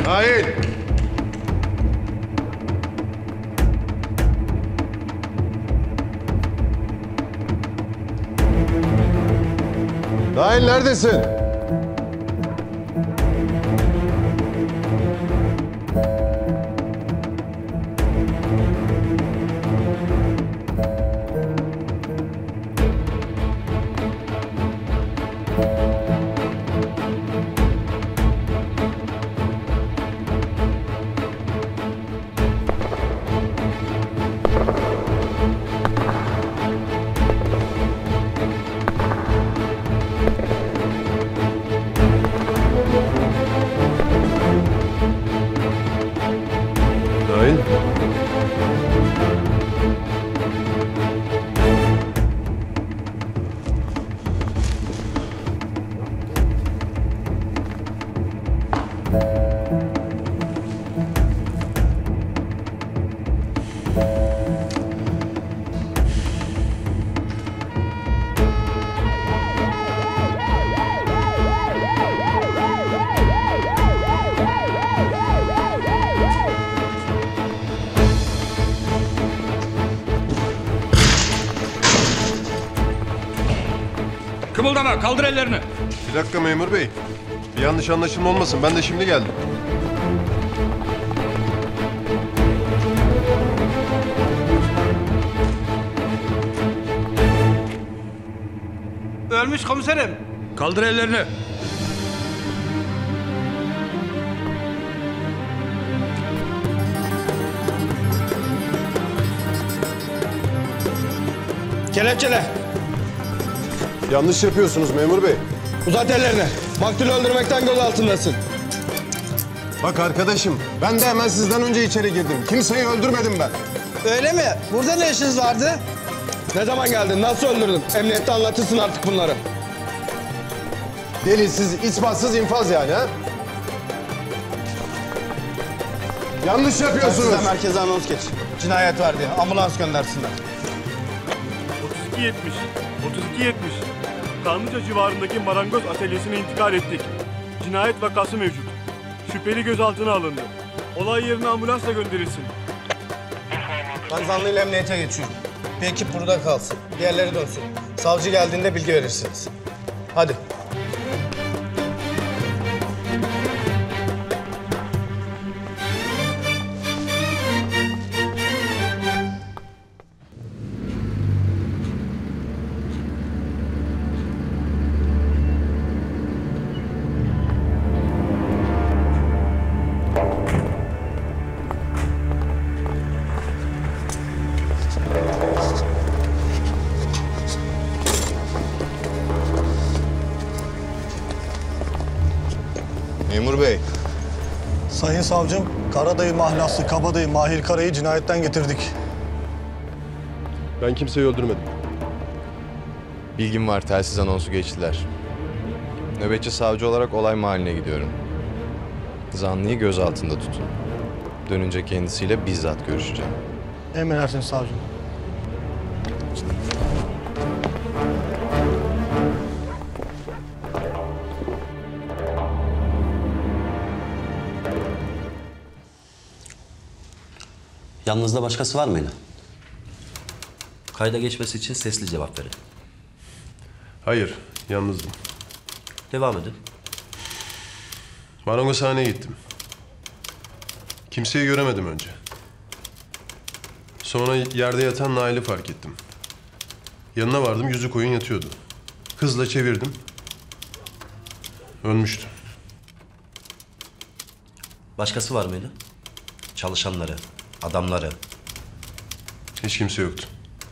Nail! Nail neredesin? Nail? Kımıldama, kaldır ellerini. Bir dakika memur bey. Bir yanlış anlaşılma olmasın. Ben de şimdi geldim. Ölmüş komiserim. Kaldır ellerini. Kelepçele. Yanlış yapıyorsunuz memur bey. Uzat ellerini. Maktulü öldürmekten gözaltındasın. Bak arkadaşım, ben de hemen sizden önce içeri girdim. Kimseyi öldürmedim ben. Öyle mi? Burada ne işiniz vardı? Ne zaman geldin? Nasıl öldürdün? Emniyette anlatırsın artık bunları. Delilsiz, ispatsız infaz yani ha? Yanlış yapıyorsunuz. Size merkeze anons geç. Cinayet var diye. Ambulans göndersinler. 3270. 3270. Kanlıca civarındaki marangoz atölyesine intikal ettik. Cinayet vakası mevcut. Şüpheli gözaltına alındı. Olay yerine ambulansla gönderilsin. Ben zanlıyla emniyete geçiyorum. Bir ekip burada kalsın. Diğerleri dönsün. Savcı geldiğinde bilgi verirsiniz. Hadi. Memur bey. Sayın savcım, Karadayı mahlası Kabadayı Mahir Kara'yı cinayetten getirdik. Ben kimseyi öldürmedim. Bilgim var, telsiz anonsu geçtiler. Nöbetçi savcı olarak olay mahalline gidiyorum. Zanlıyı gözaltında tutun. Dönünce kendisiyle bizzat görüşeceğim. Emredersiniz savcım. Yanınızda başkası var mıydı? Kayda geçmesi için sesli cevap verin. Hayır, yalnızdım. Devam edin. Marangozhaneye gittim. Kimseyi göremedim önce. Sonra yerde yatan Nail'i fark ettim. Yanına vardım, yüzü koyun yatıyordu. Hızla çevirdim. Ölmüştü. Başkası var mıydı? Çalışanları, adamları. Hiç kimse yoktu.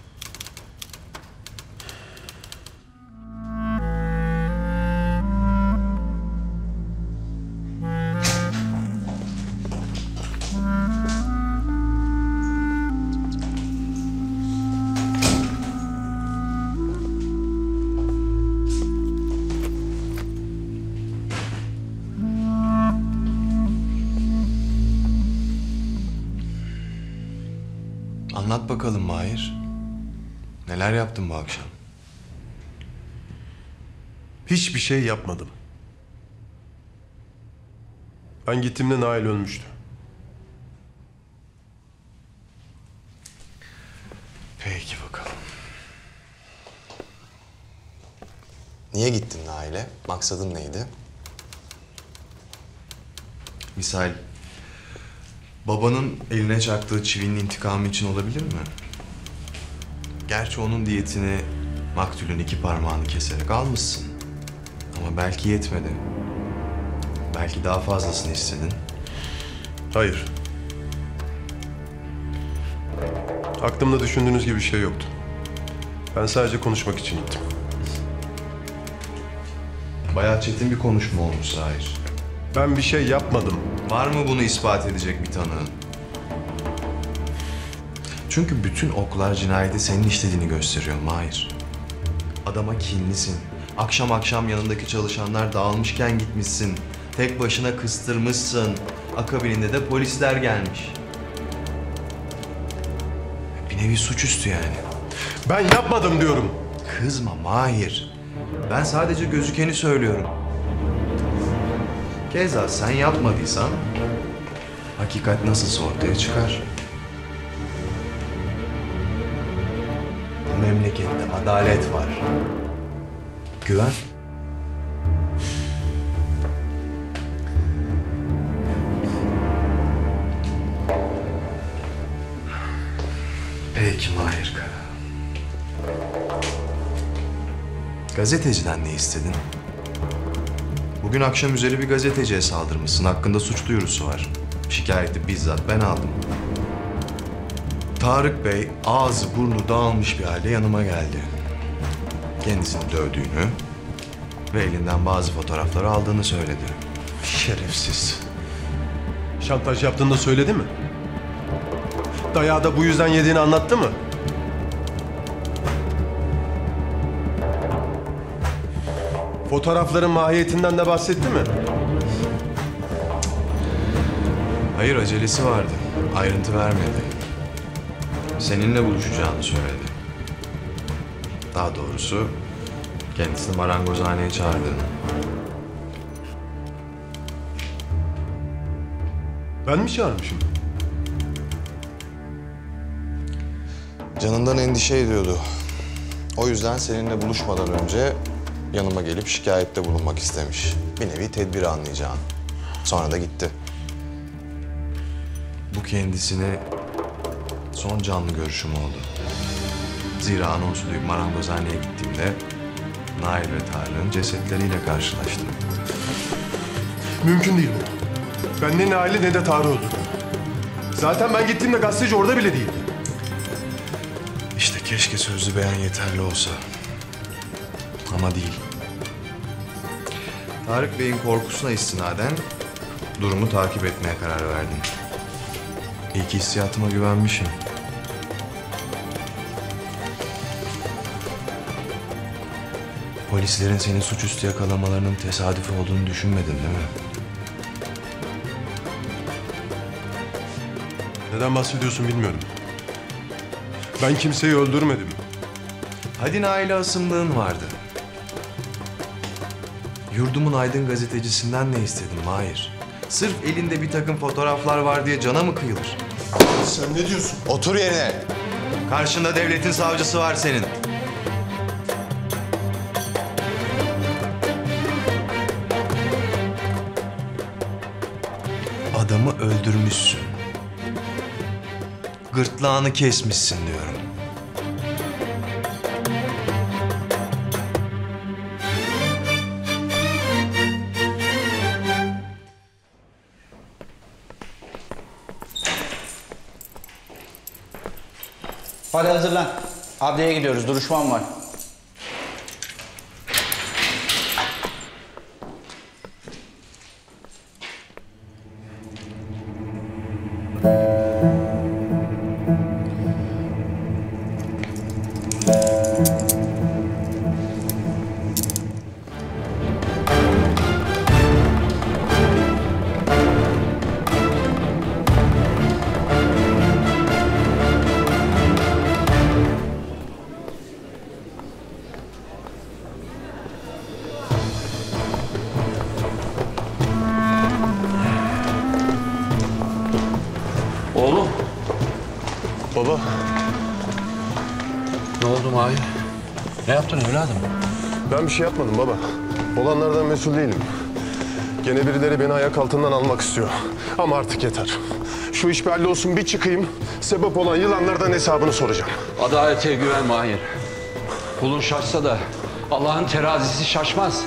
Anlat bakalım Mahir. Neler yaptın bu akşam? Hiçbir şey yapmadım. Ben gittiğimde Nail ölmüştü. Peki bakalım. Niye gittin Nail'e? Maksadın neydi? Misal, babanın eline çaktığı çivinin intikamı için olabilir mi? Gerçi onun diyetini maktulün 2 parmağını keserek almışsın. Ama belki yetmedi. Belki daha fazlasını istedin. Hayır. Aklımda düşündüğünüz gibi bir şey yoktu. Ben sadece konuşmak için gittim. Bayağı çetin bir konuşma olmuş Zahir. Ben bir şey yapmadım. Var mı bunu ispat edecek bir tanığın? Çünkü bütün oklar cinayeti senin işlediğini gösteriyor Mahir. Adama kinlisin. Akşam akşam yanındaki çalışanlar dağılmışken gitmişsin. Tek başına kıstırmışsın. Akabininde de polisler gelmiş. Bir nevi suçüstü yani. Ben yapmadım diyorum. Kızma Mahir. Ben sadece gözükeni söylüyorum. Keza sen yapmadıysan hakikat nasılsa ortaya çıkar. Bu memlekette adalet var. Güven. Peki Mahir Kara. Gazeteciden ne istedin? Bugün akşam üzeri bir gazeteciye saldırmışsın. Hakkında suç duyurusu var. Şikayeti bizzat ben aldım. Tarık Bey ağzı burnu dağılmış bir halde yanıma geldi. Kendisini dövdüğünü ve elinden bazı fotoğrafları aldığını söyledi. Şerefsiz. Şantaj yaptığını da söyledi mi? Dayağı da bu yüzden yediğini anlattı mı? Fotoğrafların mahiyetinden de bahsetti mi? Hayır, acelesi vardı. Ayrıntı vermedi. Seninle buluşacağını söyledi. Daha doğrusu kendisini marangozhaneye çağırdığını. Ben mi çağırmışım? Canından endişe ediyordu. O yüzden seninle buluşmadan önce yanıma gelip şikayette bulunmak istemiş. Bir nevi tedbiri anlayacağın. Sonra da gitti. Bu kendisine son canlı görüşüm oldu. Zira anonsu duyup marangozhaneye gittiğimde Nail ve Tarık'ın cesetleriyle karşılaştım. Mümkün değil bu. Ben ne Nail'i ne de Tarık'ı öldürdüm. Zaten ben gittiğimde gazeteci orada bile değildi. İşte keşke sözlü beyan yeterli olsa. Ama değil. Tarık Bey'in korkusuna istinaden durumu takip etmeye karar verdim. İyi ki hissiyatıma güvenmişim. Polislerin seni suçüstü yakalamalarının tesadüf olduğunu düşünmedin değil mi? Neden bahsediyorsun bilmiyorum. Ben kimseyi öldürmedim. Hadi Nail'e asımlığın vardı. Yurdumun aydın gazetecisinden ne istedin Mahir? Sırf elinde bir takım fotoğraflar var diye cana mı kıyılır? Sen ne diyorsun? Otur yerine. Karşında devletin savcısı var senin. Adamı öldürmüşsün. Gırtlağını kesmişsin diyorum. Hadi hazırlan. Adliyeye gidiyoruz. Duruşmam var. Baba, Ne oldu Mahir? Ne yaptın evladım? ben bir şey yapmadım baba. Olanlardan mesul değilim. Gene birileri beni ayak altından almak istiyor. Ama artık yeter. Şu iş bir hallolsun, bir çıkayım. Sebep olan yılanlardan hesabını soracağım. Adalete güven Mahir. Kulun şaşsa da Allah'ın terazisi şaşmaz.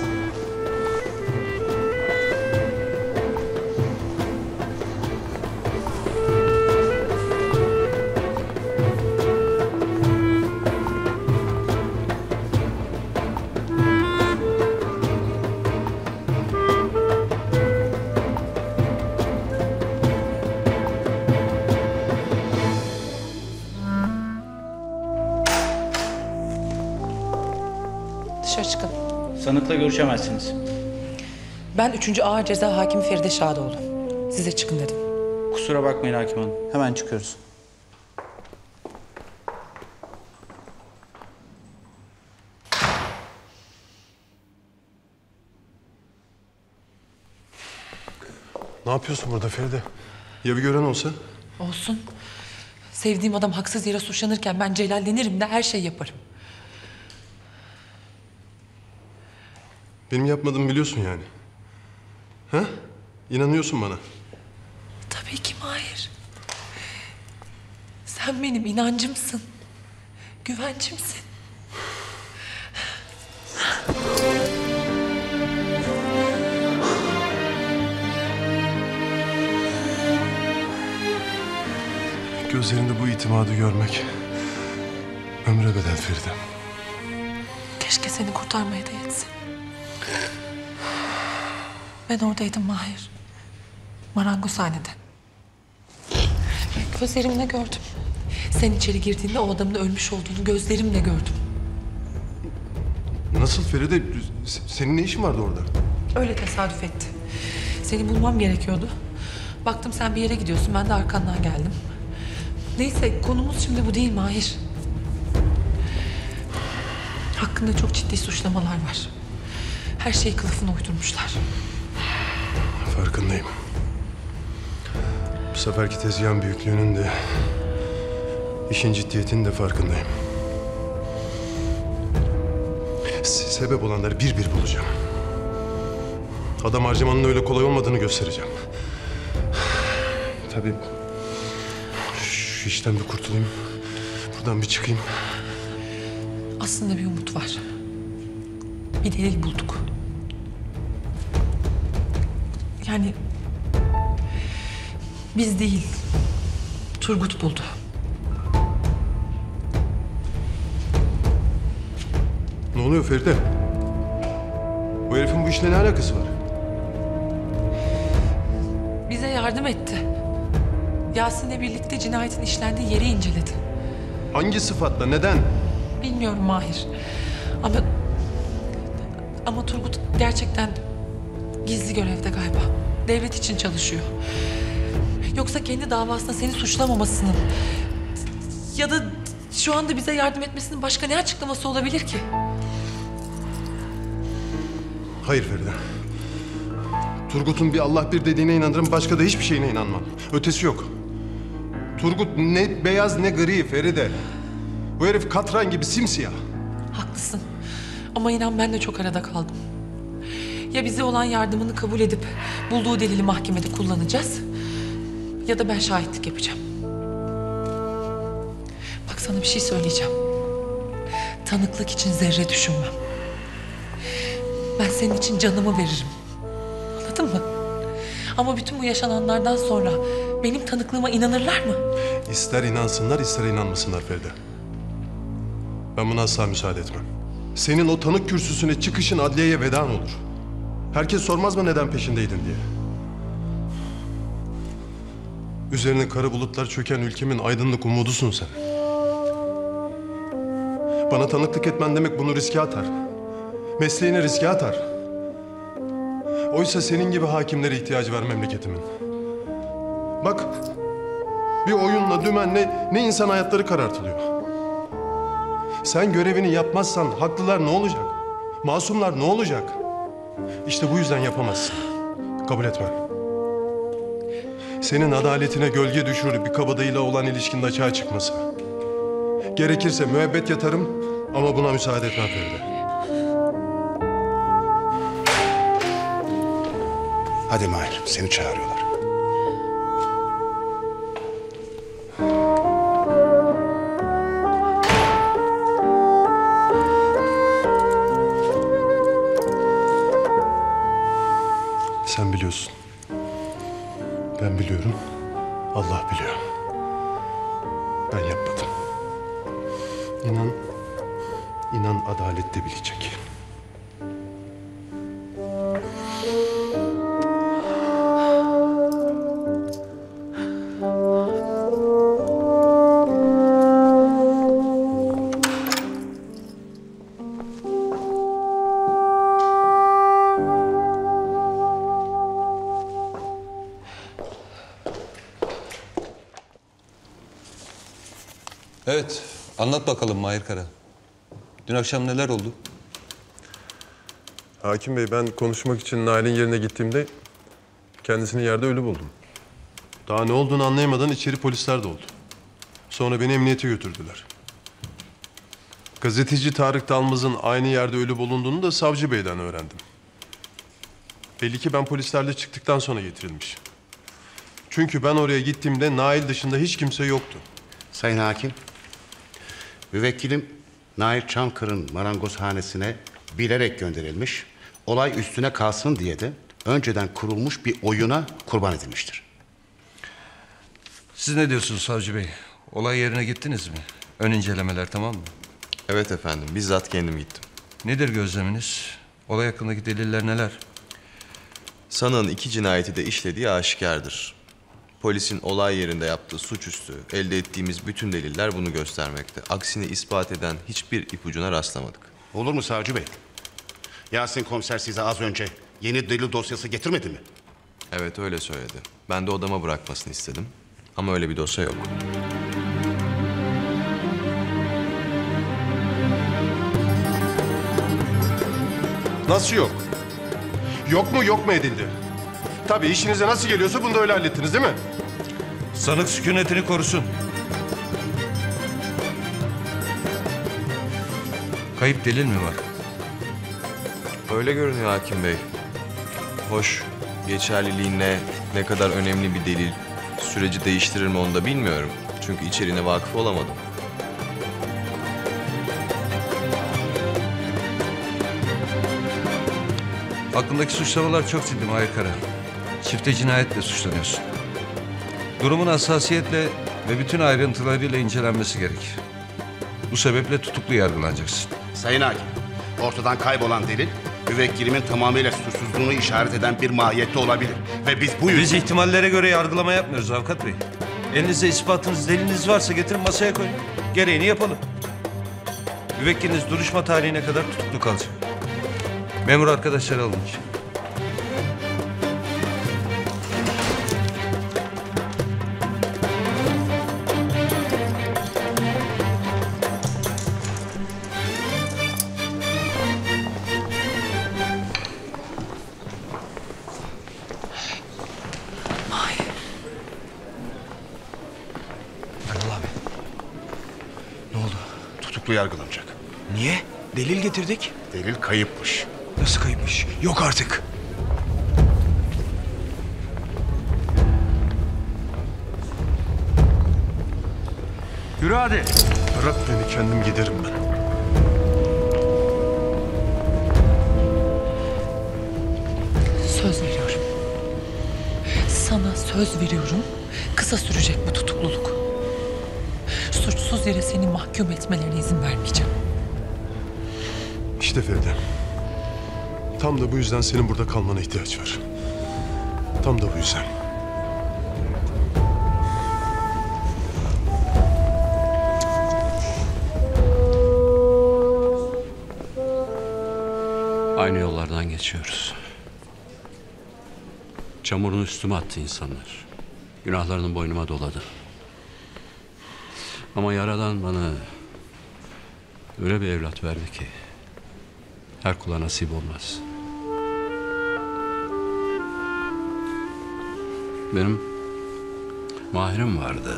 Dışarı çıkın. Sanıkla görüşemezsiniz. Ben 3. Ağır Ceza Hakimi Feride Şadoğlu. Size çıkın dedim. Kusura bakmayın hakim hanım. Hemen çıkıyoruz. Ne yapıyorsun burada Feride? Ya bir gören olsa? Olsun. Sevdiğim adam haksız yere suçlanırken ben celallenirim de her şey yaparım. Benim yapmadığımı biliyorsun yani. Ha? İnanıyorsun bana. Tabii ki Mahir. Sen benim inancımsın. Güvencimsin. Gözlerinde bu itimadı görmek ömre bedel Feride. Keşke seni kurtarmaya da yetse. Ben oradaydım Mahir. Marangozhanede. Gözlerimle gördüm. Sen içeri girdiğinde o adamın ölmüş olduğunu gözlerimle gördüm. Nasıl Feride? Senin ne işin vardı orada? Öyle tesadüf etti. Seni bulmam gerekiyordu. Baktım sen bir yere gidiyorsun. Ben de arkandan geldim. Neyse konumuz şimdi bu değil Mahir. Hakkında çok ciddi suçlamalar var. Her şeyi kılıfına uydurmuşlar. Farkındayım. Bu seferki tezgahın büyüklüğünün de işin ciddiyetinin de farkındayım. Sebep olanları bir bir bulacağım. Adam harcamanın öyle kolay olmadığını göstereceğim. Tabii şu işten bir kurtulayım. Buradan bir çıkayım. Aslında bir umut var. Bir delil bulduk. Yani biz değil, Turgut buldu. Ne oluyor Feride? Bu herifin bu işle ne alakası var? Bize yardım etti. Yasin'le birlikte cinayetin işlendiği yeri inceledi. Hangi sıfatla? Neden? Bilmiyorum Mahir. Ama Turgut gerçekten gizli görevde galiba. Devlet için çalışıyor. Yoksa kendi davasında seni suçlamamasının ya da şu anda bize yardım etmesinin başka ne açıklaması olabilir ki? Hayır Feride. Turgut'un bir Allah bir dediğine inanırım, başka da hiçbir şeyine inanmam. Ötesi yok. Turgut ne beyaz ne gri Feride. Bu herif katran gibi simsiyah. Haklısın. Ama inan ben de çok arada kaldım. Ya bize olan yardımını kabul edip bulduğu delili mahkemede kullanacağız ya da ben şahitlik yapacağım. Bak sana bir şey söyleyeceğim. Tanıklık için zerre düşünmem. Ben senin için canımı veririm. Anladın mı? Ama bütün bu yaşananlardan sonra benim tanıklığıma inanırlar mı? İster inansınlar ister inanmasınlar Feride. Ben buna asla müsaade etmem. Senin o tanık kürsüsüne çıkışın adliyeye vedan olur. Herkes sormaz mı neden peşindeydin diye. Üzerine kara bulutlar çöken ülkemin aydınlık umudusun sen. Bana tanıklık etmen demek bunu riske atar. Mesleğini riske atar. Oysa senin gibi hakimlere ihtiyacı var memleketimin. Bak, bir oyunla, dümenle ne insan hayatları karartılıyor. Sen görevini yapmazsan haklılar ne olacak? Masumlar ne olacak? İşte bu yüzden yapamazsın. Kabul etmem. senin adaletine gölge düşürür bir kabadayıyla olan ilişkinin açığa çıkması. Gerekirse müebbet yatarım ama buna müsaade etmem Feride. Hadi Mahir, seni çağırıyorlar. Sen biliyorsun. Ben biliyorum. Allah biliyor. Ben yapmadım. İnan adalet de bilecek. Evet, anlat bakalım Mahir Kara. Dün akşam neler oldu? Hakim Bey, ben konuşmak için Nail'in yerine gittiğimde kendisini yerde ölü buldum. Daha ne olduğunu anlayamadan içeri polisler doldu. Sonra beni emniyete götürdüler. Gazeteci Tarık Dalmaz'ın aynı yerde ölü bulunduğunu da Savcı Bey'den öğrendim. Belli ki ben polislerle çıktıktan sonra getirilmiş. Çünkü ben oraya gittiğimde Nail dışında hiç kimse yoktu. Sayın Hakim, müvekkilim Nail Çankırı'nın marangozhanesine bilerek gönderilmiş, olay üstüne kalsın diye de önceden kurulmuş bir oyuna kurban edilmiştir. Siz ne diyorsunuz Savcı Bey? Olay yerine gittiniz mi? Ön incelemeler tamam mı? Evet efendim, bizzat kendim gittim. Nedir gözleminiz? Olay hakkındaki deliller neler? Sanığın 2 cinayeti de işlediği aşikardır. Polisin olay yerinde yaptığı suçüstü, elde ettiğimiz bütün deliller bunu göstermekte. Aksini ispat eden hiçbir ipucuna rastlamadık. Olur mu Savcı Bey? Yasin komiser size az önce yeni delil dosyası getirmedi mi? Evet, öyle söyledi. Ben de odama bırakmasını istedim. Ama öyle bir dosya yok. Nasıl yok? Yok mu edildi? Tabii işinize nasıl geliyorsa bunu da öyle hallettiniz değil mi? Sanık sükunetini korusun. Kayıp delil mi var? Öyle görünüyor Hakim Bey. Hoş, geçerliliği ne kadar önemli bir delil, süreci değiştirir mi onu da bilmiyorum. Çünkü içeriğine vakıf olamadım. Hakkındaki suçlamalar çok ciddi Mahir Kara. Çifte cinayetle suçlanıyorsun. Durumun hassasiyetle ve bütün ayrıntılarıyla incelenmesi gerek. Bu sebeple tutuklu yargılanacaksın. Sayın Hakim, ortadan kaybolan delil müvekkilimin tamamıyla suçsuzluğunu işaret eden bir mahiyette olabilir. Ve biz bu yüzden... Biz ihtimallere göre yargılama yapmıyoruz avukat bey. Elinizde ispatınız, deliliniz varsa getirin masaya koyun. Gereğini yapalım. Müvekkiliniz duruşma tarihine kadar tutuklu kalacak. Memur arkadaşları alın için. Tutuklu yargılanacak. Niye? Delil getirdik. Delil kayıpmış. Nasıl kayıpmış? Yok artık. Yürü hadi. Bırak beni, kendim giderim ben. Söz veriyorum. Sana söz veriyorum. Kısa sürecek bu tutukluluk. Suçsuz yere seni mahkum etmelerine izin vermeyeceğim. İşte Feride. Tam da bu yüzden senin burada kalmana ihtiyaç var. Tam da bu yüzden. Aynı yollardan geçiyoruz. Çamurunu üstüme attı insanlar. Günahlarının boynuma doladı. Ama Yaradan bana öyle bir evlat verdi ki her kula nasip olmaz. Benim Mahir'im vardı.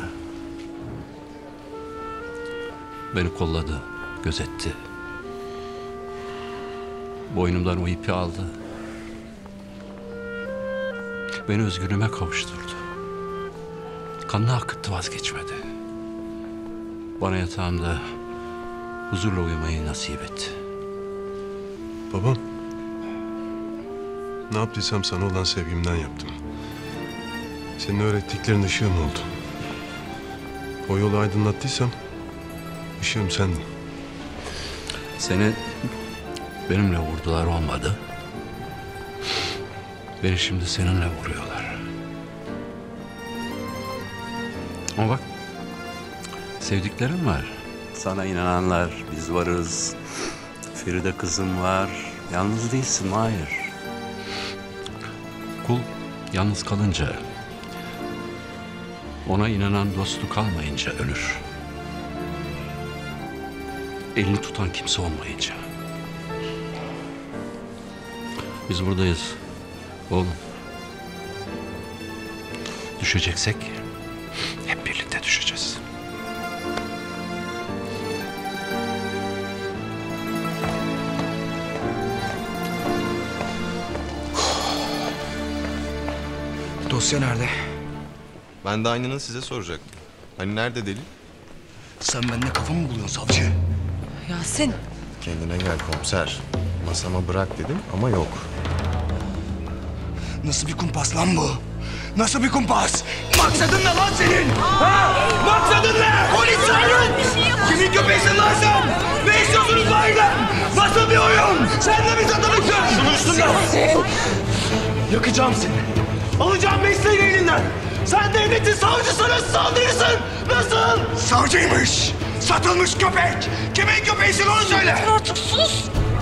Beni kolladı, gözetti. Boynumdan o ipi aldı. Beni özgürlüğüme kavuşturdu. Kanını akıttı, vazgeçmedi. Bana yatağımda huzurla uyumayı nasip etti. Babam. Ne yaptıysam sana olan sevgimden yaptım. Senin öğrettiklerin ışığım oldu. O yolu aydınlattıysam ışığım sendin. Seni benimle vurdular, olmadı. Beni şimdi seninle vuruyorlar. Ama bak, sevdiklerim var. Sana inananlar, biz varız. Feride kızım var. Yalnız değilsin, hayır. Kul yalnız kalınca, ona inanan dostu kalmayınca ölür. Elini tutan kimse olmayınca. Biz buradayız oğlum. Düşeceksek hep birlikte düşeceğiz. Dosya nerede? Ben de aynını size soracaktım. Hani nerede delil? Sen benimle kafa mı buluyorsun savcı? Yasin. Kendine gel komiser. Masama bırak dedim ama yok. Nasıl bir kumpas lan bu? Nasıl bir kumpas? Maksadın ne lan senin? Ha? Maksadın ne? Polis çağırın! Kimin köpeğisin lan sen? Ne istiyorsunuz bayiden? Nasıl bir oyun? Sen de mi satılıksın? Şunu üstümden! Yakacağım seni. Alacağım mesleğini elinden. Sen devletin savcısının saldırırsın. Nasıl? Savcıymış. Satılmış köpek. Kimin köpeğisin onu söyle. Artık sus.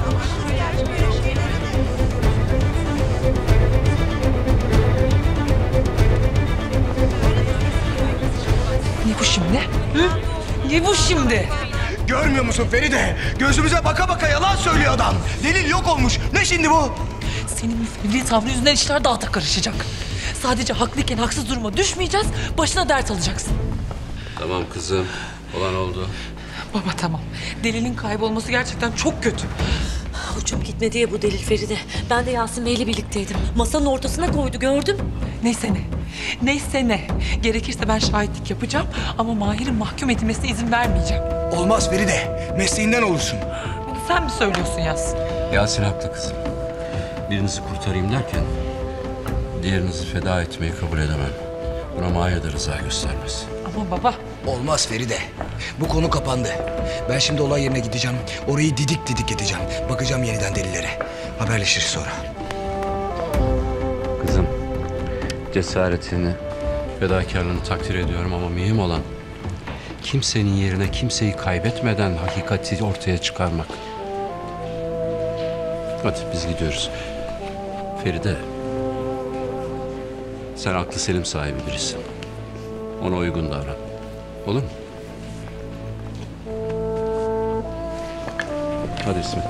Ne bu şimdi? Hı? Ne bu şimdi? Görmüyor musun Feride? Gözümüze baka baka yalan söylüyor adam. Delil yok olmuş. Ne şimdi bu? Senin müfevri tavrı yüzünden işler daha da karışacak. Sadece haklıyken haksız duruma düşmeyeceğiz, başına dert alacaksın. Tamam kızım, olan oldu. Baba tamam. Delilin kaybolması gerçekten çok kötü. Uçum gitmedi ya bu delil Feride. Ben de Yasin Bey'le birlikteydim. Masanın ortasına koydu, gördüm. Neyse ne. Neyse ne. Gerekirse ben şahitlik yapacağım ama Mahir'in mahkum edilmesine izin vermeyeceğim. Olmaz Feride. Mesleğinden olursun. Bunu sen mi söylüyorsun Yasin? Yasin haklı kızım. Birinizi kurtarayım derken diğerinizi feda etmeyi kabul edemem. Buna Mahir de rıza göstermez. Ama baba. Olmaz Feride. Bu konu kapandı. Ben şimdi olay yerine gideceğim. Orayı didik didik edeceğim. Bakacağım yeniden delillere. Haberleşiriz sonra. Kızım, cesaretini, fedakarlığını takdir ediyorum ama mühim olan kimsenin yerine kimseyi kaybetmeden hakikati ortaya çıkarmak. Hadi biz gidiyoruz. Feride, sen aklı selim sahibi birisin. Ona uygun davran. Olur mu? Hadi İsmet.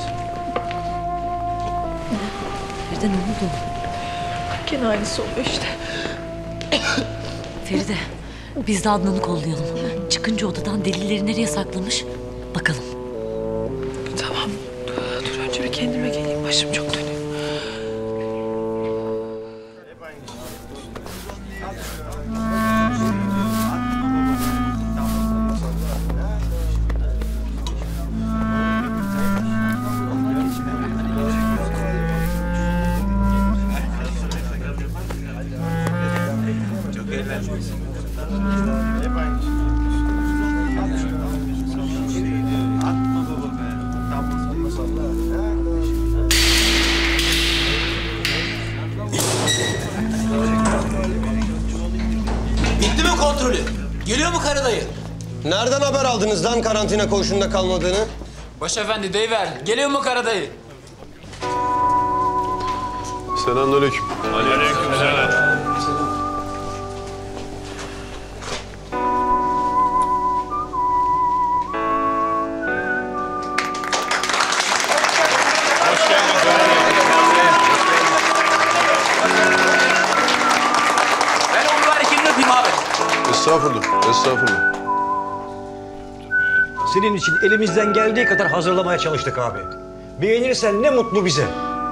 Feride ne oldu? Gene aynısı oluyor işte. Feride, biz de Adnan'ı kollayalım. Çıkınca odadan delilleri nereye saklamış? Bakalım. Tamam. Dur önce bir kendime geleyim. Başım çok dönüyor. Bitti mi kontrolü? Geliyor mu Karadayı? Nereden haber aldınız lan karantina koğuşunda kalmadığını? Başefendi deyiver. Geliyor mu Karadayı? Selamünaleyküm. Aleykümselam. Estağfurullah, estağfurullah. Senin için elimizden geldiği kadar hazırlamaya çalıştık abi. Beğenirsen ne mutlu bize.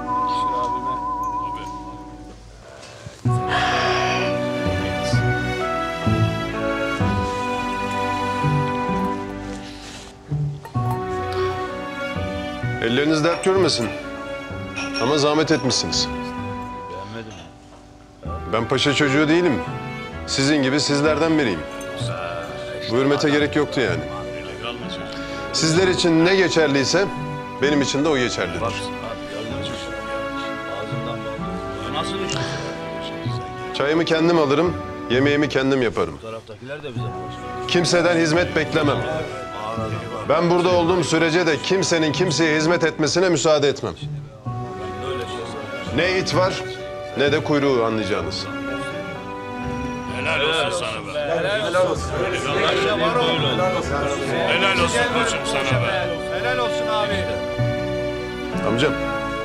Elleriniz dert görmesin. Ama zahmet etmişsiniz. Ben paşa çocuğu değilim. Sizin gibi sizlerden biriyim. Bu hürmete gerek yoktu yani. Sizler için ne geçerliyse benim için de o geçerlidir. Çayımı kendim alırım, yemeğimi kendim yaparım. Kimseden hizmet beklemem. Ben burada olduğum sürece de kimsenin kimseye hizmet etmesine müsaade etmem. Ne it var ne de kuyruğu anlayacağınız. Helal olsun sana be. Helal olsun. Helal olsun koçum sana be. Helal olsun abi. Amcam.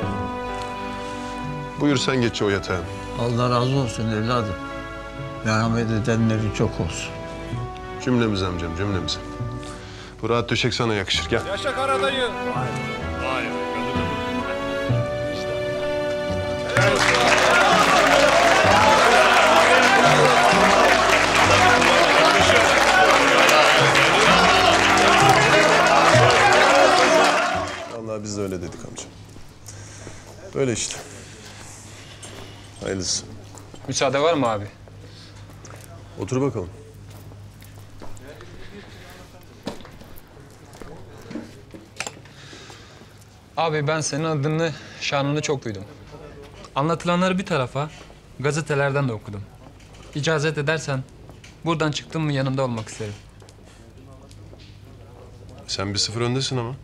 Buyur sen geç o yatağa. Allah razı olsun evladım. Merhamet edenleri çok olsun. Cümlemiz amcam, cümlemiz. Bu rahat döşek sana yakışır. Gel. Yaşa Karadayı. Vay be. Vallahi biz de öyle dedik amcam. Böyle işte. Hayırlısı. Müsaade var mı abi? Otur bakalım. Abi ben senin adını, şanını çok duydum. Anlatılanları bir tarafa, gazetelerden de okudum. İcazet edersen buradan çıktım mı yanında olmak isterim. Sen 1-0 öndesin ama.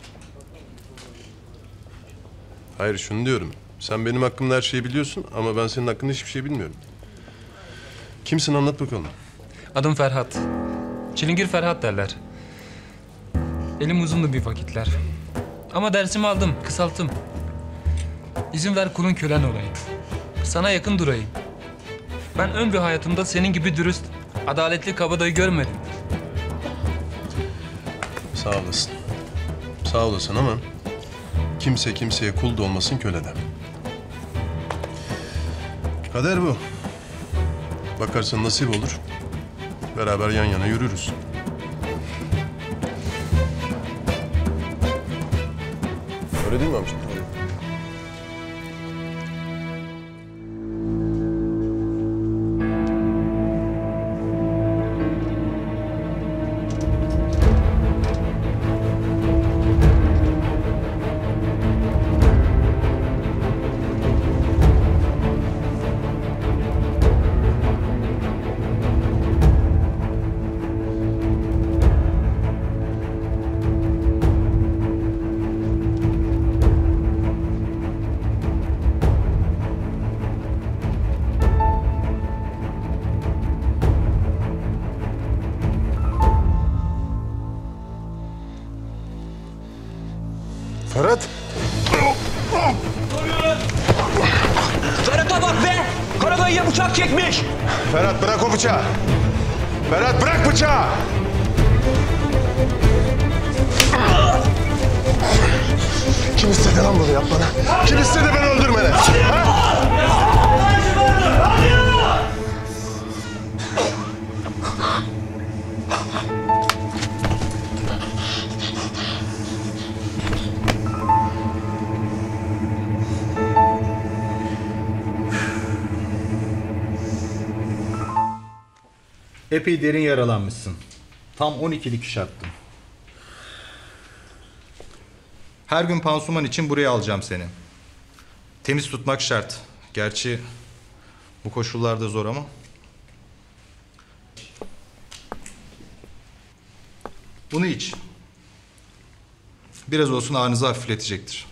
Hayır şunu diyorum. Sen benim hakkımda her şeyi biliyorsun ama ben senin hakkında hiçbir şey bilmiyorum. Kimsin anlat bakalım. Adım Ferhat. Çilingir Ferhat derler. Elim uzundu bir vakitler. Ama dersimi aldım, kısalttım. İzin ver kulun kölen olayım. Sana yakın durayım. Ben ömrü hayatımda senin gibi dürüst, adaletli kabadayı görmedim. Sağ olasın. Sağ olasın ama kimse kimseye kul da olmasın köle de. Kader bu. Bakarsın nasip olur. Beraber yan yana yürürüz. Öyle değil mi amca? Ferhat! Ferhat'a bak be! Karadayı'ya bıçak çekmiş! Ferhat bırak o bıçağı! Ferhat bırak bıçağı! Kim istedi lan bunu yapmanı? Kim istedi beni öldürmeni? Ha? Epey derin yaralanmışsın. Tam 12 dikiş attım. Her gün pansuman için buraya alacağım seni. Temiz tutmak şart. Gerçi bu koşullarda zor ama. Bunu iç. Biraz olsun ağrınızı hafifletecektir.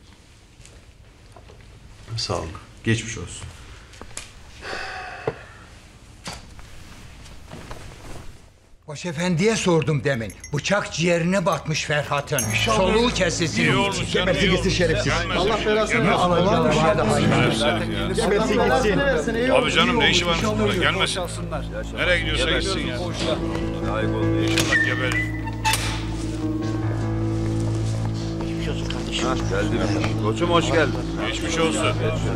Sağ olun. Geçmiş olsun. Başefendiye sordum demin. Bıçak ciğerine batmış Ferhat'ın. Soluğu kesilsin. İyi olmuş canım, iyi olmuş. şerefsiz. Allah belasını versin. Abi canım ne işi varmış burada? Gelmesin. Nereye gidiyorsa gitsin ya. İnşallah geberir. Geldin. Koçum hoş geldin. Geçmiş olsun.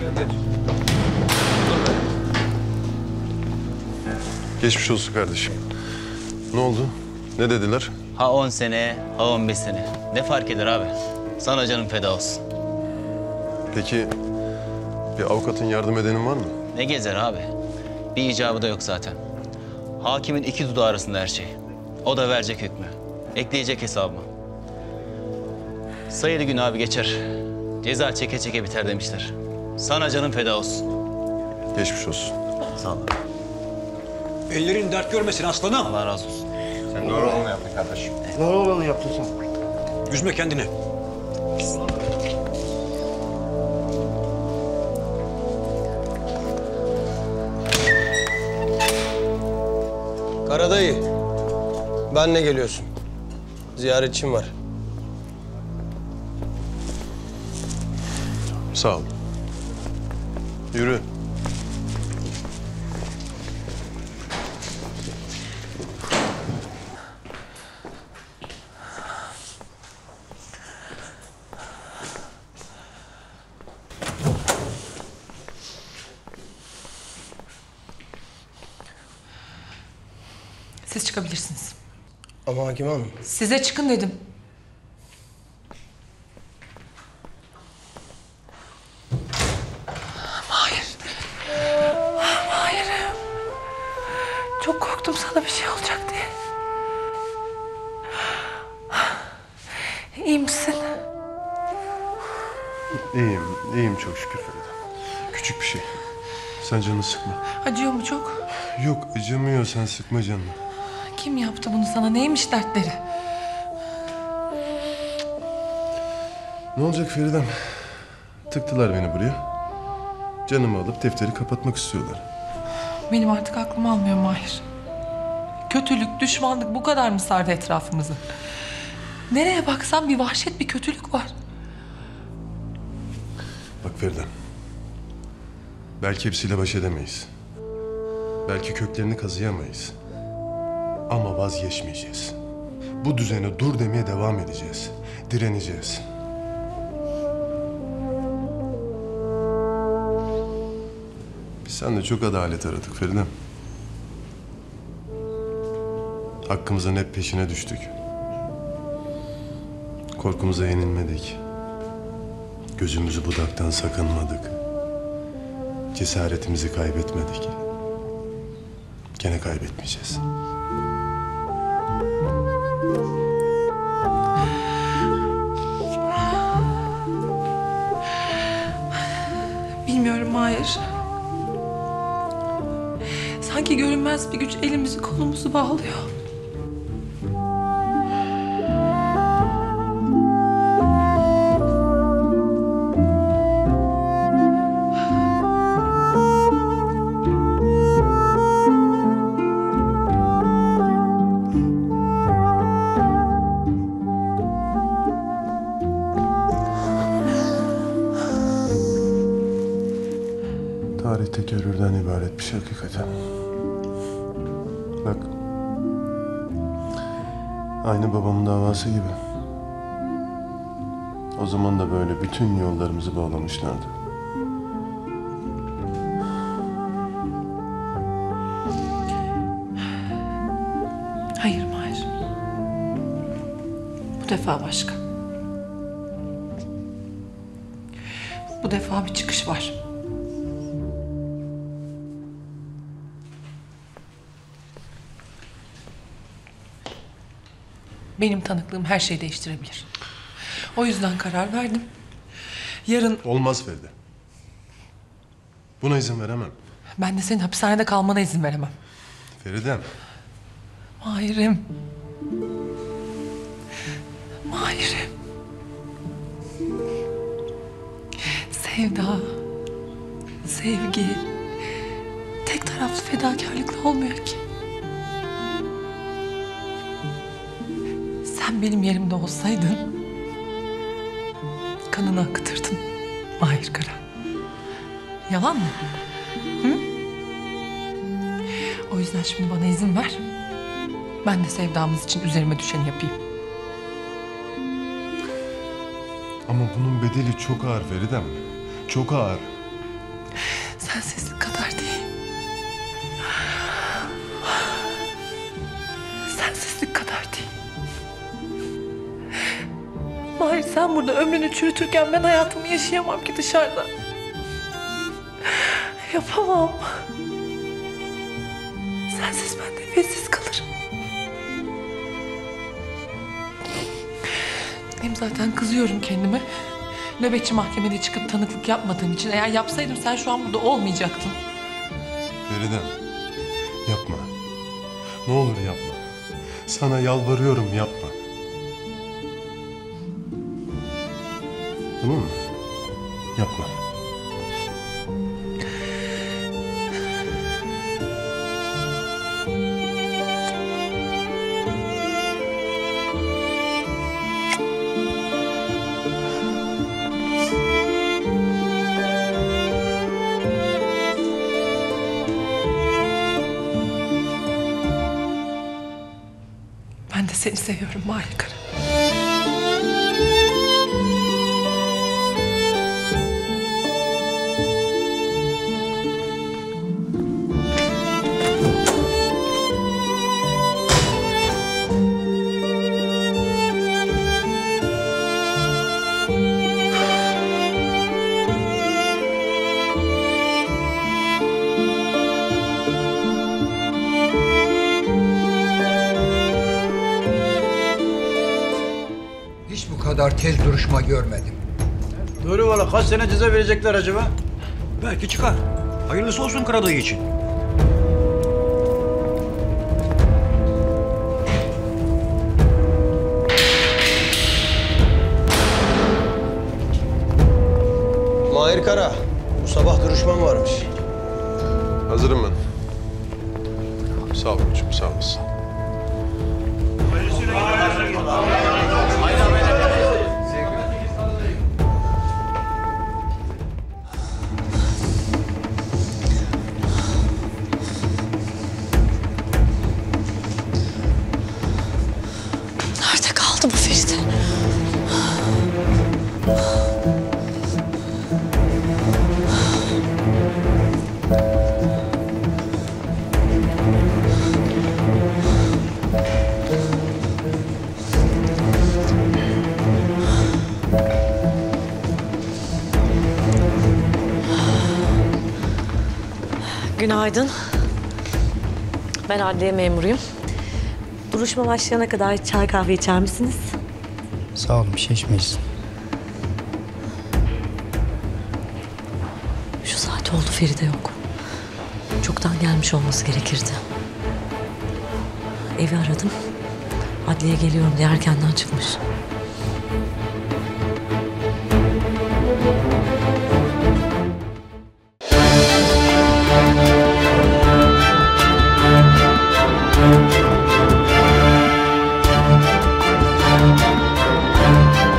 Geçmiş olsun kardeşim. Ne oldu? Ne dediler? Ha 10 sene, ha 15 sene. Ne fark eder abi? Sana canım feda olsun. Peki bir avukatın yardım edenin var mı? Ne gezer abi? Bir icabı da yok zaten. Hakimin iki dudağı arasında her şey. O da verecek hükmü. Ekleyecek hesabımı. Sayılı gün abi geçer. Ceza çeke çeke biter demişler. Sana canım feda olsun. Geçmiş olsun. Sağ ol. Ellerin dert görmesin aslanım. Allah razı olsun. Sen doğru olanı yaptın kardeşim. Doğru olanı yaptın sen. Üzme kendini. Karadayı, benle geliyorsun. Ziyaretçim var. Sağ ol. Yürü. Siz çıkabilirsiniz. Ama hakim hanım. Size çıkın dedim. Hayır. Hayır. Çok korktum sana bir şey olacak diye. İyi misin? İyiyim çok şükür Feride. Küçük bir şey. Sen canını sıkma. Acıyor mu çok? Yok acımıyor, sen sıkma canını. Kim yaptı bunu sana? Neymiş dertleri? Ne olacak Feridem? Tıktılar beni buraya. Canımı alıp defteri kapatmak istiyorlar. Benim artık aklım almıyor Mahir. Kötülük, düşmanlık bu kadar mı sardı etrafımızı? Nereye baksan bir vahşet, bir kötülük var. Bak Feridem. Belki hepsiyle baş edemeyiz. Belki köklerini kazıyamayız. Ama vazgeçmeyeceğiz. Bu düzene dur demeye devam edeceğiz. Direneceğiz. Biz seninle çok adalet aradık Feridem. Hakkımızın hep peşine düştük. Korkumuza yenilmedik. Gözümüzü budaktan sakınmadık. Cesaretimizi kaybetmedik. Gene kaybetmeyeceğiz. Bilmiyorum Mahir. Sanki görünmez bir güç elimizi kolumuzu bağlıyor. Tarih tekerrürden ibaretmiş hakikaten. Bak. Aynı babamın davası gibi. O zaman da böyle bütün yollarımızı bağlamışlardı. Hayır Mahir. Bu defa başka. Bu defa bir çıkış var. Benim tanıklığım her şeyi değiştirebilir. O yüzden karar verdim. Yarın... Olmaz Feride. Buna izin veremem. Ben de senin hapishanede kalmana izin veremem. Feridem. Mahir'im. Mahir'im. Sevda, sevgi, tek taraflı fedakarlıkla olmuyor ki. benim yerimde olsaydın kanını akıtırdın Mahir Kara. Yalan mı? Hı? O yüzden şimdi bana izin ver. Ben de sevdamız için üzerime düşeni yapayım. Ama bunun bedeli çok ağır Feridem. Çok ağır. Sensizlik kadar değil. Sensizlik kadar değil. Mahir, sen burada ömrünü çürütürken ben hayatımı yaşayamam ki dışarıda. Yapamam. Sensiz ben nefessiz kalırım. Hem zaten kızıyorum kendime. Nöbetçi mahkemede çıkıp tanıklık yapmadığım için. Eğer yapsaydım sen şu an burada olmayacaktın. Feridem, yapma. Ne olur yapma. Sana yalvarıyorum, yapma. Tamam mı? Yapma. Ben de seni seviyorum Mahir Kara. Hiç bu kadar tez duruşma görmedim. Doğru valla, kaç sene ceza verecekler acaba? Belki çıkar. Hayırlısı olsun Karadayı için. Mahir Kara, bu sabah duruşmam varmış. Hazırım ben. Sağ ol koçum, sağ olasın. Nerede kaldı bu Feride? Günaydın. Ben adliye memuruyum. Duruşma başlayana kadar çay kahve içer misiniz? Sağ olun, bir şey içmeyiz. Şu saat oldu, Feride yok. Çoktan gelmiş olması gerekirdi. Evi aradım. Adliye geliyorum diye erkenden çıkmış.